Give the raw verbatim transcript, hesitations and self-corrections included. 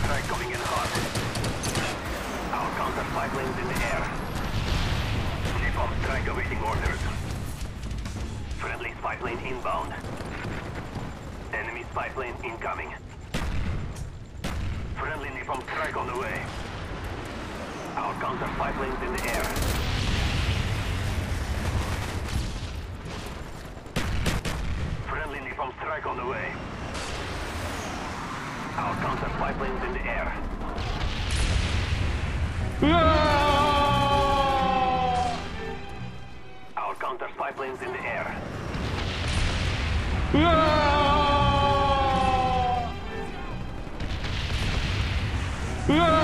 strike coming in hot. Our counter spy planes in the air. Napalm strike awaiting orders. Friendly spy plane inbound. Enemy spy plane incoming. Friendly napalm strike on the way. Our counter spy planes in the air. Friendly napalm strike on the way. Our counter spy planes in the air. Our counter spy planes in the air. Ah!